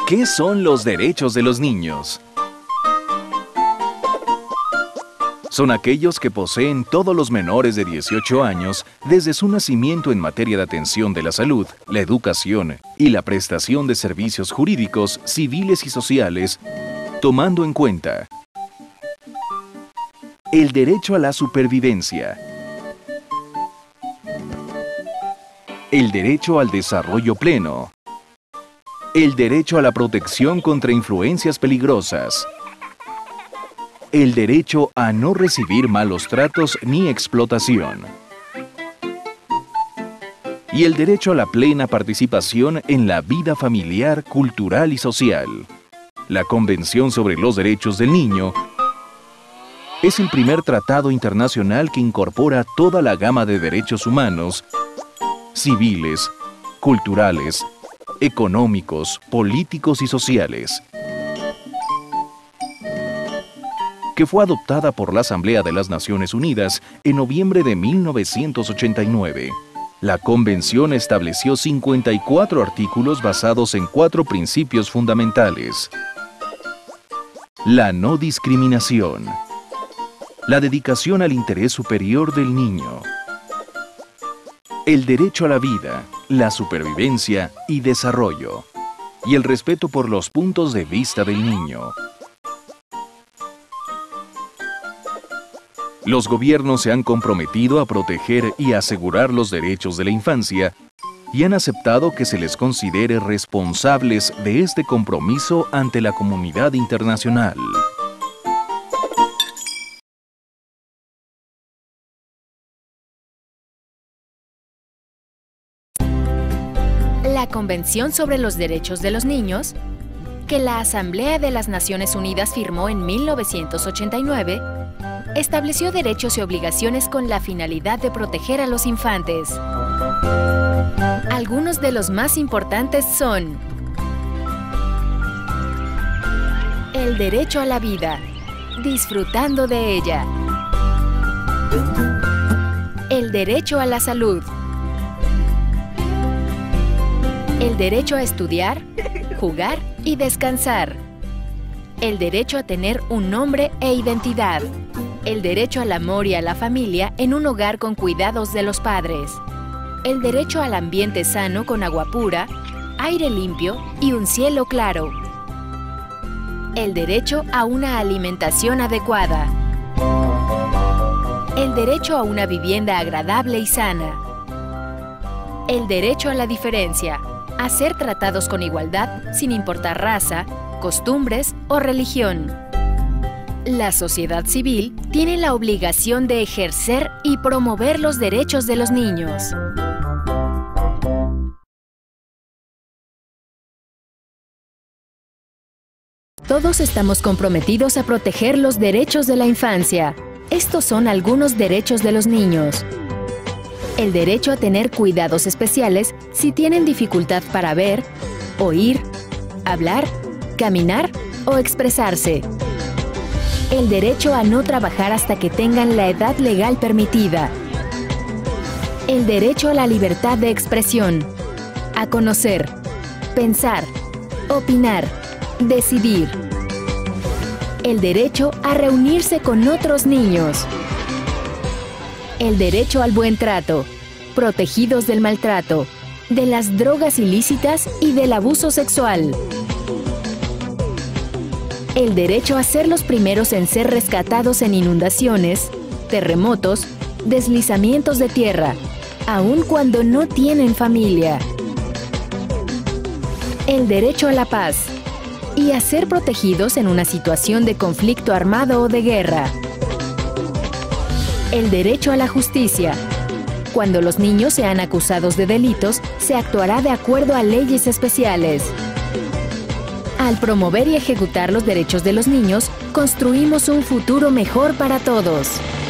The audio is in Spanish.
¿Qué son los derechos de los niños? Son aquellos que poseen todos los menores de 18 años desde su nacimiento en materia de atención de la salud, la educación y la prestación de servicios jurídicos, civiles y sociales, tomando en cuenta el derecho a la supervivencia, el derecho al desarrollo pleno, el derecho a la protección contra influencias peligrosas, el derecho a no recibir malos tratos ni explotación, y el derecho a la plena participación en la vida familiar, cultural y social. La Convención sobre los Derechos del Niño es el primer tratado internacional que incorpora toda la gama de derechos humanos, civiles, culturales, económicos, políticos y sociales, que fue adoptada por la Asamblea de las Naciones Unidas en noviembre de 1989. La Convención estableció 54 artículos basados en 4 principios fundamentales: la no discriminación, la dedicación al interés superior del niño, el derecho a la vida, la supervivencia y desarrollo, y el respeto por los puntos de vista del niño. Los gobiernos se han comprometido a proteger y asegurar los derechos de la infancia y han aceptado que se les considere responsables de este compromiso ante la comunidad internacional. La Convención sobre los Derechos de los Niños, que la Asamblea de las Naciones Unidas firmó en 1989, estableció derechos y obligaciones con la finalidad de proteger a los infantes. Algunos de los más importantes son: el derecho a la vida, disfrutando de ella; el derecho a la salud; el derecho a estudiar, jugar y descansar; el derecho a tener un nombre e identidad; el derecho al amor y a la familia en un hogar con cuidados de los padres; el derecho al ambiente sano con agua pura, aire limpio y un cielo claro; el derecho a una alimentación adecuada; el derecho a una vivienda agradable y sana; el derecho a la diferencia, a ser tratados con igualdad sin importar raza, costumbres o religión. La sociedad civil tiene la obligación de ejercer y promover los derechos de los niños. Todos estamos comprometidos a proteger los derechos de la infancia. Estos son algunos derechos de los niños: el derecho a tener cuidados especiales si tienen dificultad para ver, oír, hablar, caminar o expresarse; el derecho a no trabajar hasta que tengan la edad legal permitida; el derecho a la libertad de expresión, a conocer, pensar, opinar, decidir; el derecho a reunirse con otros niños; el derecho al buen trato, protegidos del maltrato, de las drogas ilícitas y del abuso sexual; el derecho a ser los primeros en ser rescatados en inundaciones, terremotos, deslizamientos de tierra, aun cuando no tienen familia; el derecho a la paz y a ser protegidos en una situación de conflicto armado o de guerra; el derecho a la justicia. Cuando los niños sean acusados de delitos, se actuará de acuerdo a leyes especiales. Al promover y ejecutar los derechos de los niños, construimos un futuro mejor para todos.